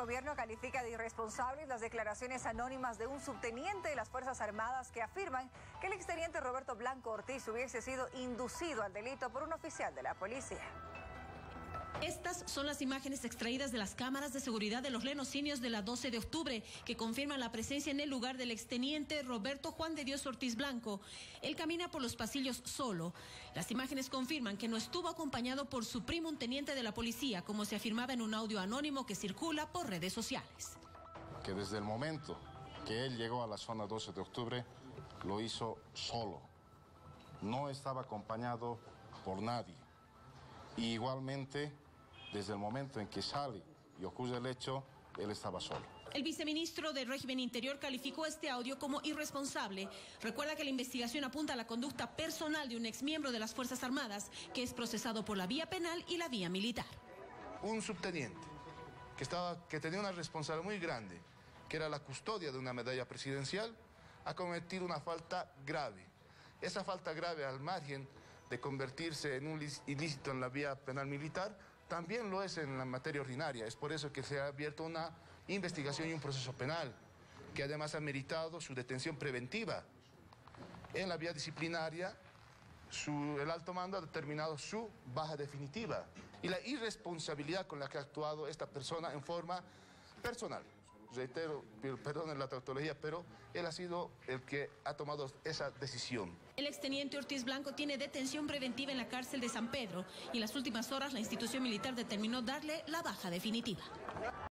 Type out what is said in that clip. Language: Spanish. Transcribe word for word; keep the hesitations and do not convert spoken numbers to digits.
gobierno califica de irresponsables las declaraciones anónimas de un subteniente de las Fuerzas Armadas que afirman que el exteniente Roberto Blanco Ortiz hubiese sido inducido al delito por un oficial de la policía. Estas son las imágenes extraídas de las cámaras de seguridad de los lenocinios de la doce de octubre, que confirman la presencia en el lugar del exteniente Roberto Juan de Dios Ortiz Blanco. Él camina por los pasillos solo. Las imágenes confirman que no estuvo acompañado por su primo, un teniente de la policía, como se afirmaba en un audio anónimo que circula por redes sociales. Que desde el momento que él llegó a la zona doce de octubre, lo hizo solo. No estaba acompañado por nadie. Y igualmente, desde el momento en que sale y ocurre el hecho, él estaba solo. El viceministro del Régimen Interior calificó este audio como irresponsable. Recuerda que la investigación apunta a la conducta personal de un exmiembro de las Fuerzas Armadas, que es procesado por la vía penal y la vía militar. Un subteniente que, estaba, que tenía una responsabilidad muy grande, que era la custodia de una medalla presidencial, ha cometido una falta grave. Esa falta grave, al margen de convertirse en un ilícito en la vía penal militar, también lo es en la materia ordinaria. Es por eso que se ha abierto una investigación y un proceso penal, que además ha meritado su detención preventiva. En la vía disciplinaria, su, el alto mando ha determinado su baja definitiva y la irresponsabilidad con la que ha actuado esta persona en forma personal. Reitero, perdón la tautología, pero él ha sido el que ha tomado esa decisión. El exteniente Ortiz Blanco tiene detención preventiva en la cárcel de San Pedro y en las últimas horas la institución militar determinó darle la baja definitiva.